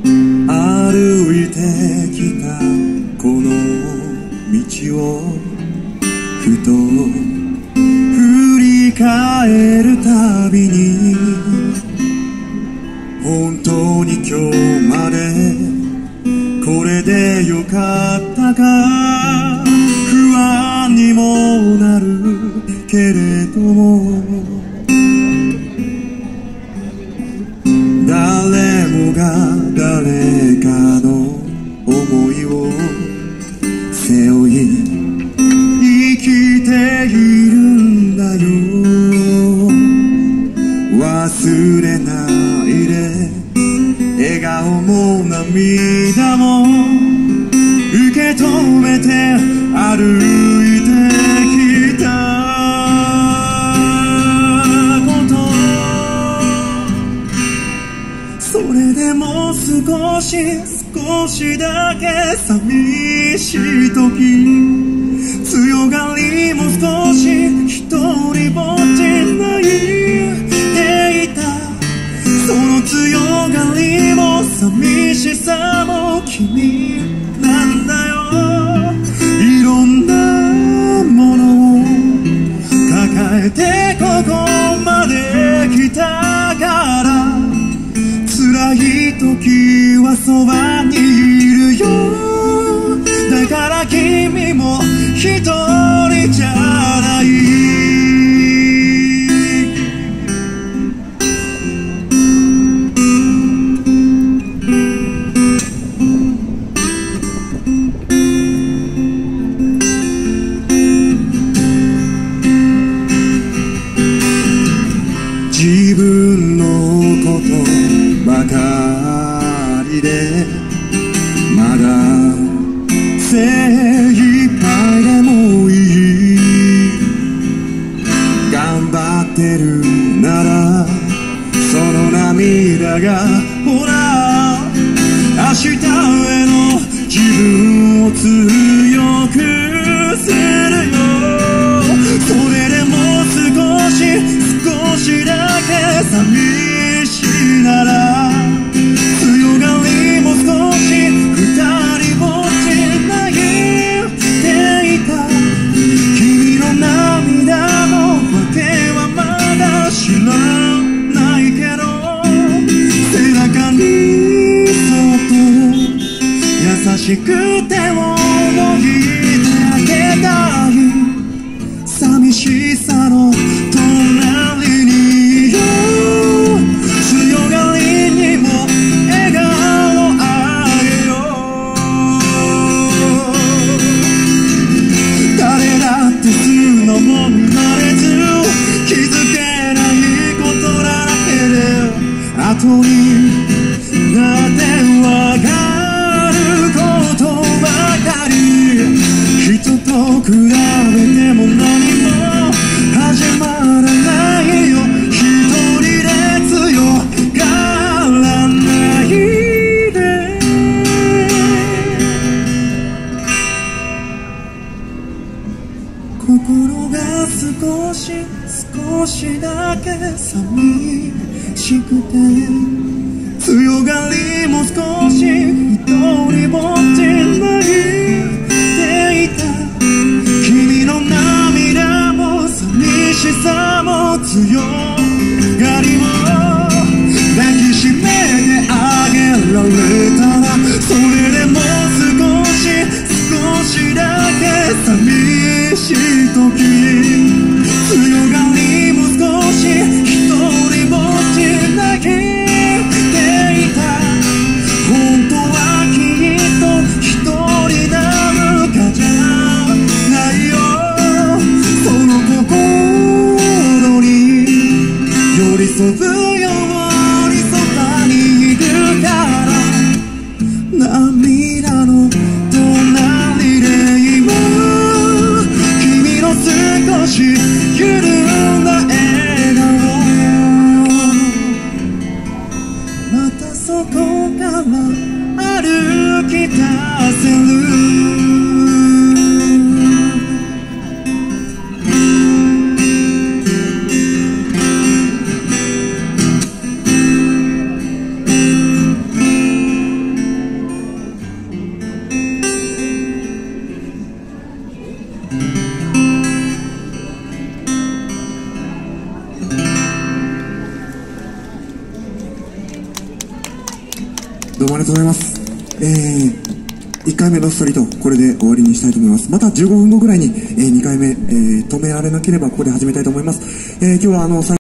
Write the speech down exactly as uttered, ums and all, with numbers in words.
歩いてきたこの道をふと振り返るたびに、本当に今日までこれでよかったか不安にもなるけれども、誰もが誰かの想いを背負い生きているんだよ。忘れないで笑顔も涙も受け止めて歩いてきたこと、それでも少し少しだけ寂しい時、強がりも少し一人ぼっち泣いていた。その強がりも寂しさも君なんだよ。いろんなものを抱えてここまで来たから、辛い時はそばにいるよ。だから君も一人じゃない。自分のことばかりでまだ精一杯でもいい。頑張ってるならその涙がほら明日への自分を強くするよ。それでも少し少しだけ寂しいなら、強がりも少し二人ぼっち泣いていた。君の涙の訳はまだ知らないけど、背中にそっと優しく手を握ってあげたい。寂しさの隣にいよう。強がりにも笑顔あげよう。誰だって素のも見られず気づけないことだらけで、後になってわかることばかり。人と比べても何も始まらないよ。一人で強がらないで。心が少し少しだけ寂しくて、強がりも少し一人ぼっち泣いていた。君の涙も寂しさも強がりも抱きしめてあげられたら、それでも少し少しだけ寂しい時、強がりも少し一人ぼっち泣いていた。本当はきっと一人なんかじゃないよ。その心に寄り添うようにそばにいるから、涙の隣で今君の少し緩んだ笑顔、またそこから歩き出せる。 どうもありがとうございます。えー、いっかいめのストリート、これで終わりにしたいと思います。またじゅうごふんごぐらいに、えー、にかいめ、えー、止められなければここで始めたいと思います。えー、今日はあの、